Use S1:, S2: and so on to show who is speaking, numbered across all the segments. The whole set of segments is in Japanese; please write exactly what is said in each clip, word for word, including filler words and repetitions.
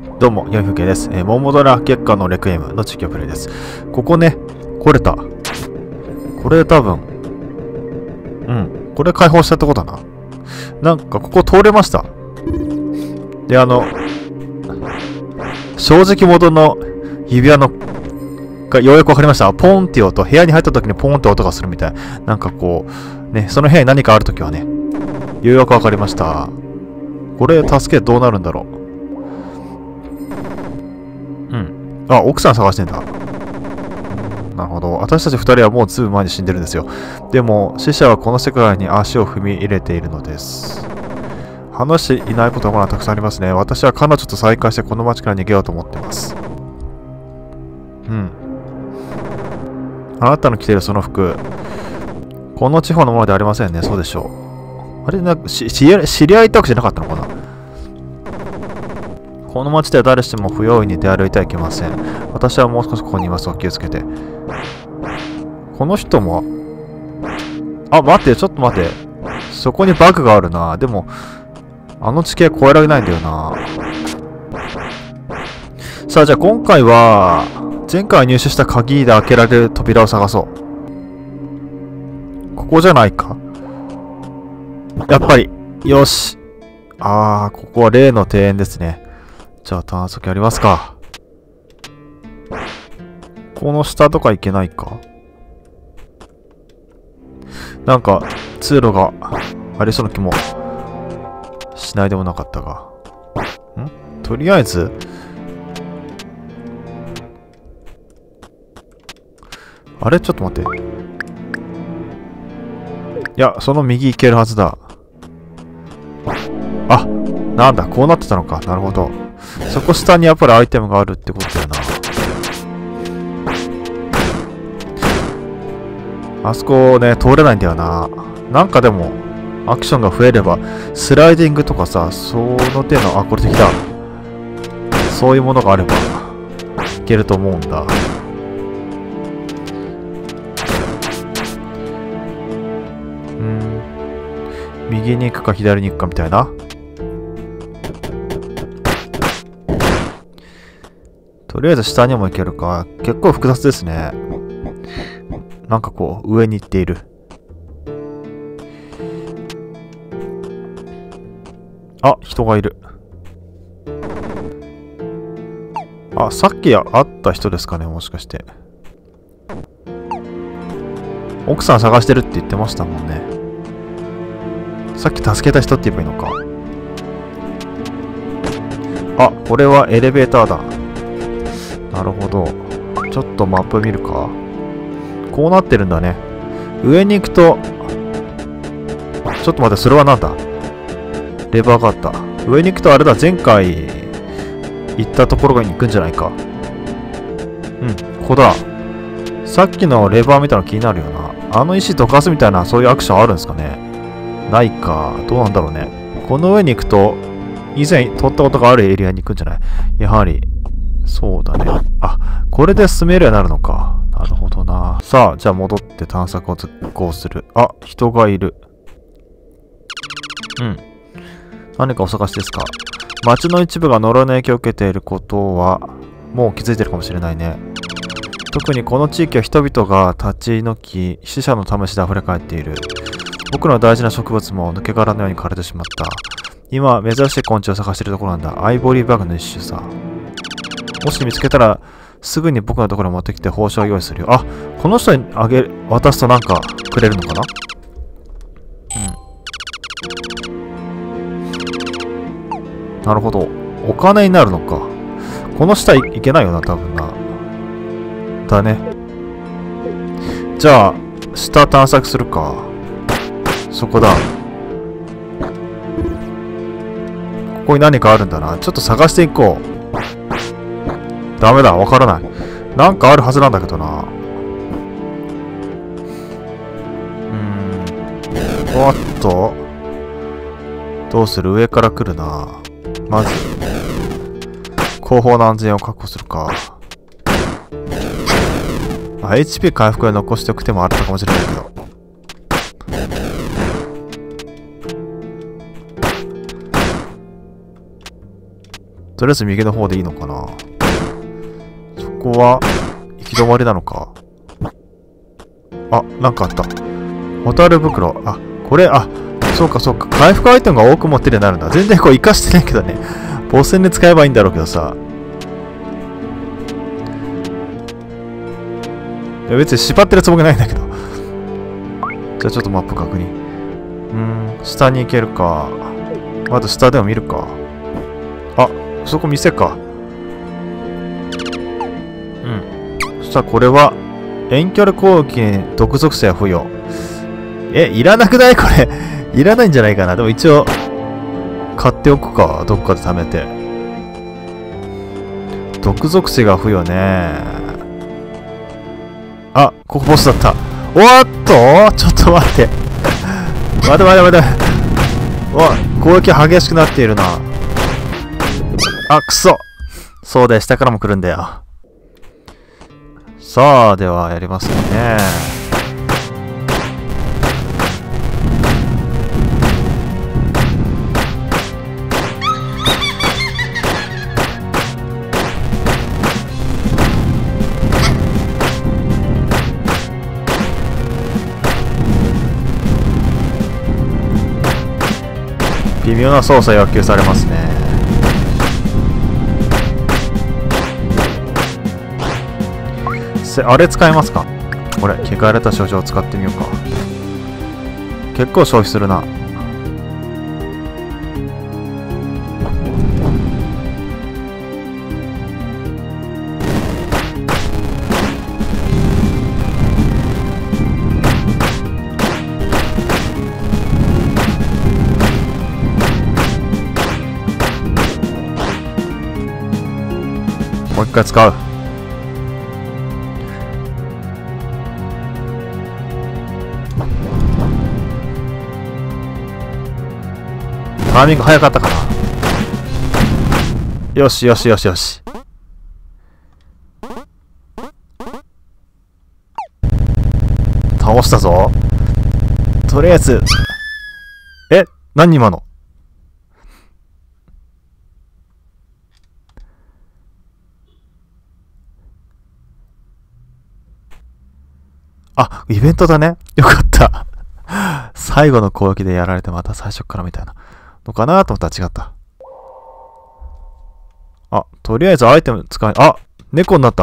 S1: どうも、よんふけです。えー、モンモドラ月下のレクイエムの実況プレイです。ここね、来れた。これ多分、うん、これ解放したとこだな。なんか、ここ通れました。で、あの、正直モードの指輪の、がようやくわかりました。ポンっていう音、部屋に入った時にポンって音がするみたい。なんかこう、ね、その部屋に何かある時はね、ようやくわかりました。これ、助けどうなるんだろう。うん。あ、奥さん探してんだ。なるほど。私たち二人はもうずいぶん前に死んでるんですよ。でも、死者はこの世界に足を踏み入れているのです。話していないことはまだたくさんありますね。私は彼女と再会してこの街から逃げようと思ってます。うん。あなたの着ているその服、この地方のものではありませんね。そうでしょう。あれ、なんか、し、知り合い、知り合いたくじゃなかったのかな。この街では誰しても不用意に出歩いてはいけません。私はもう少しここにいます。お気をつけて。この人も、あ、待って、ちょっと待って。そこにバグがあるな。でも、あの地形越えられないんだよな。さあ、じゃあ今回は、前回入手した鍵で開けられる扉を探そう。ここじゃないか？やっぱり。よし。あー、ここは例の庭園ですね。じゃあ探索やりますか。この下とか行けないか？なんか通路がありそうな気もしないでもなかったが。ん？とりあえずあれちょっと待って。いや、その右行けるはずだ。あ、なんだ、こうなってたのか。なるほど。そこ下にやっぱりアイテムがあるってことだよな。あそこね、通れないんだよな。なんかでも、アクションが増えれば、スライディングとかさ、その手の、あ、これできた。そういうものがあれば、いけると思うんだ。うん。右に行くか左に行くかみたいな。とりあえず下にも行けるか。結構複雑ですね。なんかこう、上に行っている。あ、人がいる。あ、さっき会った人ですかね、もしかして。奥さん探してるって言ってましたもんね。さっき助けた人って言えばいいのか。あ、これはエレベーターだ。なるほど。ちょっとマップ見るか。こうなってるんだね。上に行くと、ちょっと待って、それはなんだ？レバーがあった。上に行くとあれだ、前回行ったところに行くんじゃないか。うん、ここだ。さっきのレバー見たの気になるよな。あの石どかすみたいな、そういうアクションあるんですかね。ないか。どうなんだろうね。この上に行くと、以前通ったことがあるエリアに行くんじゃない？やはり、そうだね。あ、これで進めるようになるのか。なるほどな。さあ、じゃあ戻って探索を実行する。あ、人がいる。うん。何かお探しですか？街の一部が呪いの影響を受けていることは、もう気づいてるかもしれないね。特にこの地域は人々が立ち退き、死者の試しで溢れ返っている。僕の大事な植物も抜け殻のように枯れてしまった。今、珍しい昆虫を探しているところなんだ。アイボリーバグの一種さ。もし見つけたら、すぐに僕のところに持ってきて報酬を用意するよ。あ、この人にあげる、渡すとなんかくれるのかな？うん。なるほど。お金になるのか。この下 い, いけないよな、多分な。だね。じゃあ、下探索するか。そこだ。ここに何かあるんだな。ちょっと探していこう。ダメだ、わからない。なんかあるはずなんだけどな。うーん。おっと。どうする？上から来るな。まず、後方の安全を確保するか。あ、エイチピー 回復を残しておく手もあったかもしれないけど。 とりあえず右の方でいいのかな。そこは、行き止まりなのか。あ、なんかあった。ホタル袋。あ、これ、あ、そうかそうか。回復アイテムが多く持ってるようになるんだ。全然こう活かしてないけどね。ボス戦で使えばいいんだろうけどさ。いや別に縛ってるつもりないんだけど。じゃあちょっとマップ確認。うーん、下に行けるか。まず下でも見るか。あ、そこ店か。うん。そしたらこれは、遠距離攻撃に毒属性は付与。え、いらなくないこれ。いらないんじゃないかな。でも一応、買っておくか。どっかで貯めて。毒属性が付与ね。あ、ここボスだった。おっとちょっと待って。待て待て待て。わ、攻撃激しくなっているな。あ、くそ。そうだよ、下からも来るんだよ。さあ、ではやりますね。微妙な操作要求されますね。せあれ使いますか。これ汚れた書状を使ってみようか。結構消費するな。もう一回使う。タイミング早かったかな。よしよしよしよし。倒したぞ。とりあえず。え、何今の。あ、イベントだね。よかった。最後の攻撃でやられてまた最初からみたいなのかなと思ったら違った。あ、とりあえずアイテム使い、あ、猫になった。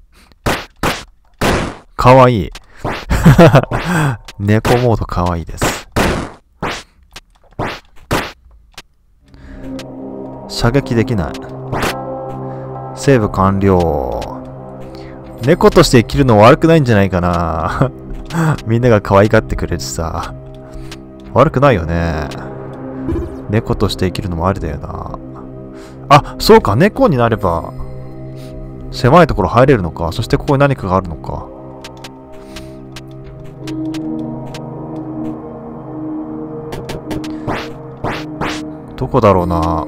S1: かわいい。猫モードかわいいです。射撃できない。セーブ完了。猫として生きるの悪くないんじゃないかな。みんなが可愛がってくれるしさ。悪くないよね。猫として生きるのもありだよな。あ、そうか、猫になれば狭いところ入れるのか。そしてここに何かがあるのか。どこだろうな。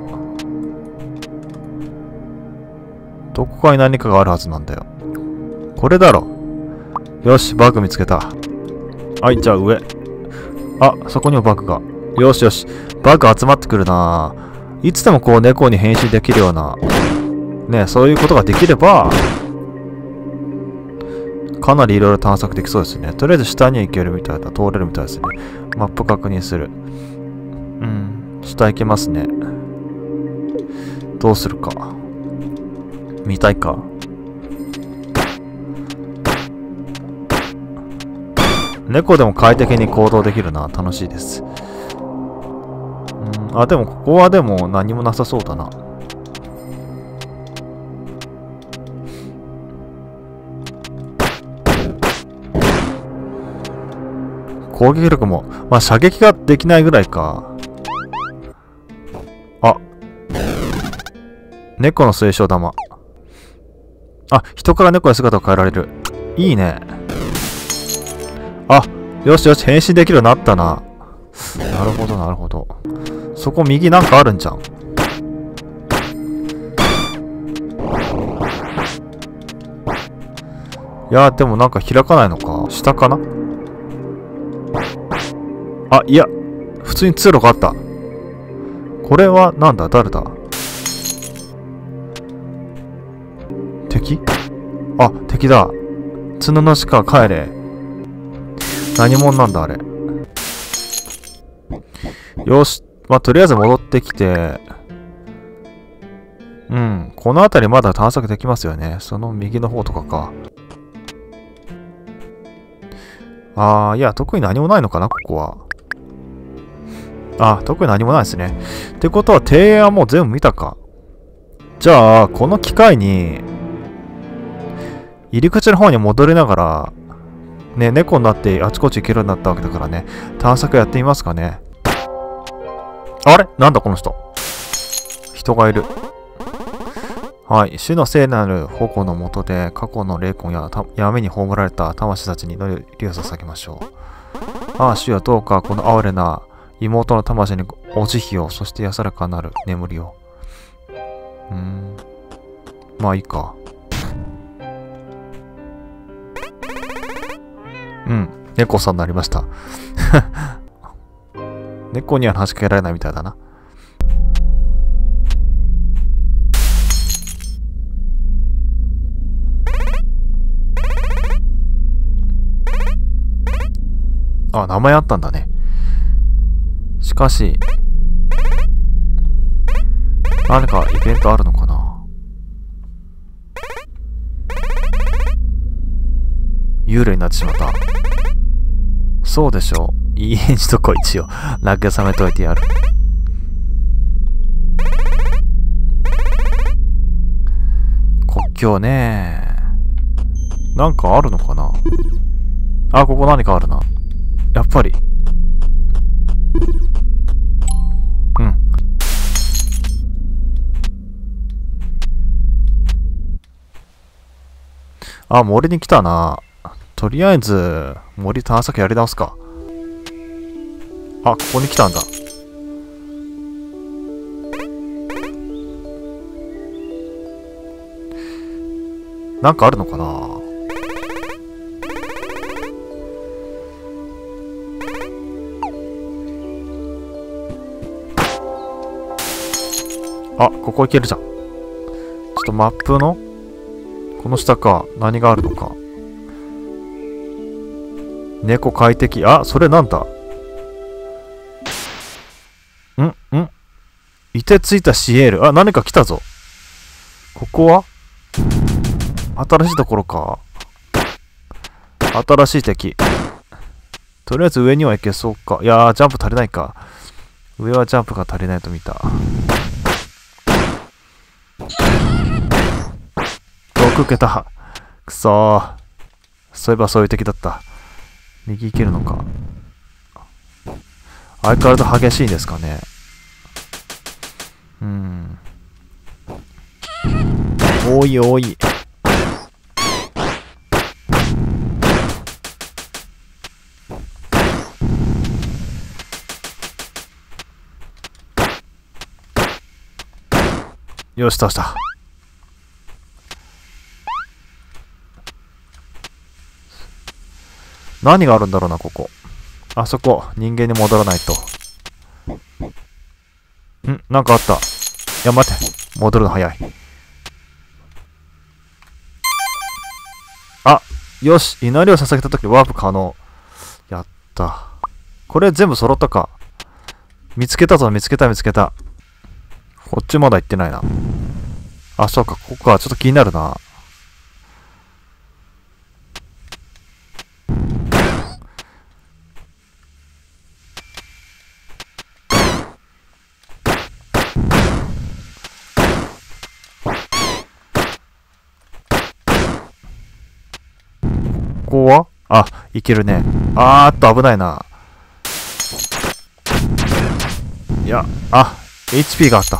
S1: どこかに何かがあるはずなんだよ。これだろ。よし、バグ見つけた。はい、じゃあ上。あ、そこにもバグが。よしよし。バグ集まってくるな。いつでもこう猫に変身できるような。ね、そういうことができれば、かなりいろいろ探索できそうですね。とりあえず下に行けるみたいだ。通れるみたいですね。マップ確認する。うん。下行けますね。どうするか。見たいか。猫でも快適に行動できるな。楽しいです。うん、あ、でもここはでも何もなさそうだな。攻撃力も、まあ射撃ができないぐらいか。あ、猫の水晶玉。あ、人から猫に姿を変えられる。いいね。あ、よしよし、変身できるようになったな。なるほど、なるほど。そこ右なんかあるんじゃん。いや、でもなんか開かないのか。下かな。あ、いや、普通に通路があった。これはなんだ、誰だ。 敵？あ、敵だ。角の鹿帰れ。何者なんだあれ。よし。まあ、とりあえず戻ってきて、うん。この辺りまだ探索できますよね。その右の方とかか。あー、いや、特に何もないのかな、ここは。あ、特に何もないですね。ってことは、庭園はもう全部見たか。じゃあ、この機会に、入り口の方に戻りながら、ね、猫になってあちこち行けるようになったわけだからね、探索やってみますかね。あれなんだこの人。人がいる。はい。主の聖なる矛の下で、過去の霊魂や闇に葬られた魂たちに祈りを捧げましょう。ああ、主よ、どうかこの哀れな妹の魂にお慈悲を、そして安らかなる眠りを。うーん。まあいいか。うん。猫さんになりました。猫には話しかけられないみたいだな。あ、名前あったんだね。しかし、何かイベントあるのかな？幽霊になってしまった。そうでしょう。いい返事とこ一応。慰めといてやる。国境ね。なんかあるのかな？あ、ここ何かあるな。やっぱり。うん。あ、森に来たな。とりあえず、森探索やり直すか。あ、ここに来たんだ。なんかあるのかな？あ、ここ行けるじゃん。ちょっとマップのこの下か。何があるのか。猫快適。あ、それなんだ？んん凍てついたシエール。あ、何か来たぞ。ここは新しいところか。新しい敵。とりあえず上には行けそうか。いやー、ジャンプ足りないか。上はジャンプが足りないと見た。ろくけた。くそー。そういえばそういう敵だった。右行けるのか。相変わらず激しいんですかね。うん。多い多い。よし、倒した。何があるんだろうな、ここ。あそこ、人間に戻らないと。んなんかあった。いや、待って。戻るの早い。あ、よし。祈りを捧げたときワープ可能。やった。これ全部揃ったか。見つけたぞ、見つけた、見つけた。こっちまだ行ってないな。あ、そうか、ここか。ちょっと気になるな。ここはあ、いけるね。あーっと危ないな。いや、あ、エイチピー があった。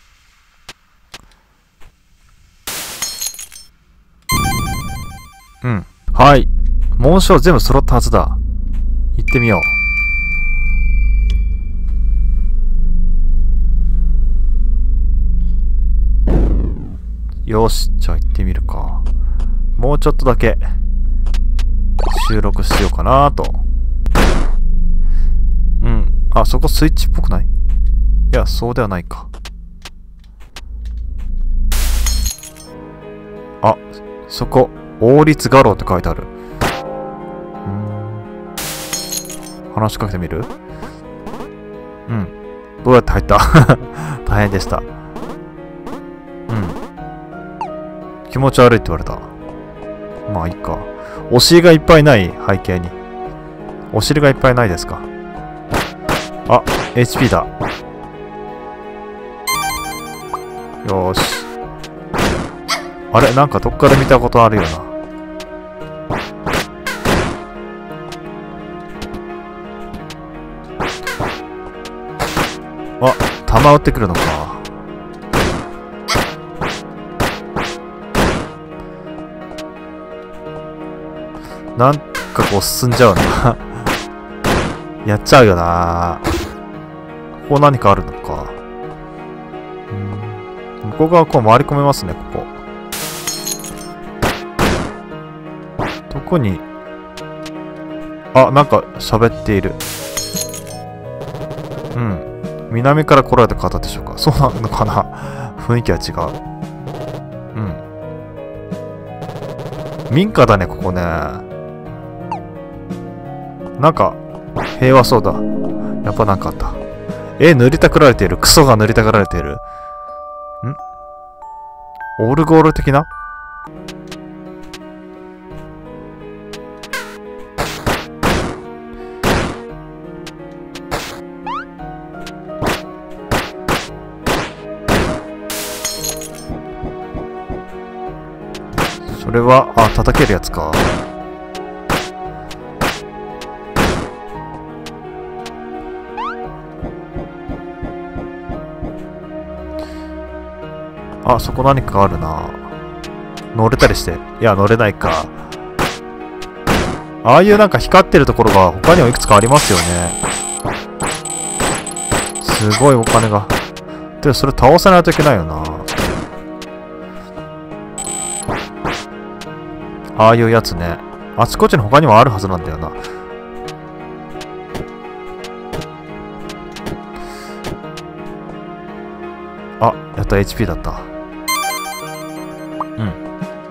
S1: うん。はい。紋章全部揃ったはずだ。行ってみよう。よし、じゃあ行ってみるか。もうちょっとだけ収録しようかなと。うん。あ、そこスイッチっぽくない？いや、そうではないか。 あ、そこ、王立画廊って書いてある。うーん。話しかけてみる？うん。どうやって入った？大変でした。うん。気持ち悪いって言われた。まあいいか。お尻がいっぱいない背景に。お尻がいっぱいないですか。あ、エイチピー だ。よーし。あれなんかどっかで見たことあるよな。あ、弾撃ってくるのか。なんかこう進んじゃうな。やっちゃうよな。ここ何かあるのか。うん。向こう側こう回り込めますね、ここ。どこに。あ、なんか喋っている。うん。南から来られた方でしょうか。そうなのかな。雰囲気は違う。うん。民家だね、ここね。なんか、平和そうだ。やっぱなんかあった。え、塗りたくられている。クソが塗りたくられている。ん？オルゴール的な？それは、あ、叩けるやつか。あ、そこ何かあるな。乗れたりして。いや、乗れないか。ああいうなんか光ってるところが他にもいくつかありますよね。すごいお金が。でもそれ倒さないといけないよな。ああいうやつね。あちこちの他にもあるはずなんだよな。あ、やっと エイチピー だった。うん。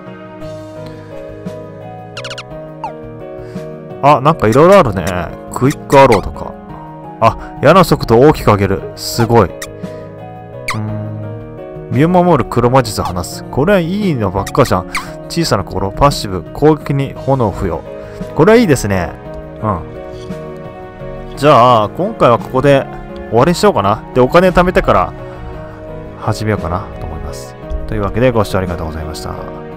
S1: あ、なんかいろいろあるね。クイックアローとか。あ、矢の速度を大きく上げる。すごい。うーん。身を守る黒魔術を話す。これはいいのばっかじゃん。小さな心、パッシブ、攻撃に炎を付与。これはいいですね。うん。じゃあ、今回はここで終わりにしようかな。で、お金貯めてから始めようかなと思います。というわけでご視聴ありがとうございました。